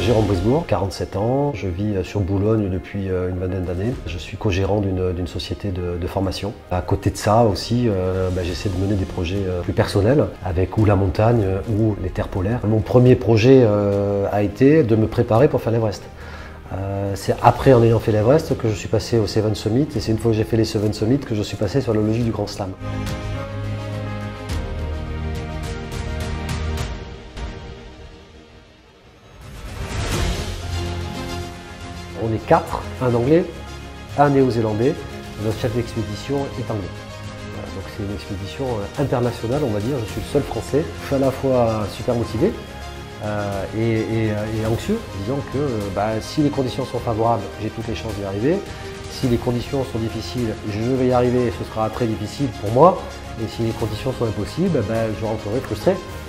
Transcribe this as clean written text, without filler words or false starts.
Gérant-Brisbourg, 47 ans, je vis sur Boulogne depuis une vingtaine d'années. Je suis co-gérant d'une société de formation. À côté de ça aussi, j'essaie de mener des projets plus personnels avec ou la montagne ou les terres polaires. Mon premier projet a été de me préparer pour faire l'Everest. C'est après, en ayant fait l'Everest, que je suis passé au Seven Summit, et c'est une fois que j'ai fait les Seven Summit que je suis passé sur la logique du Grand Slam. On est 4, un Anglais, un Néo-Zélandais, notre chef d'expédition est anglais. Voilà, donc c'est une expédition internationale, on va dire. Je suis le seul Français. Je suis à la fois super motivé et anxieux, disant que si les conditions sont favorables, j'ai toutes les chances d'y arriver. Si les conditions sont difficiles, je vais y arriver et ce sera très difficile pour moi. Et si les conditions sont impossibles, je rentrerai frustré.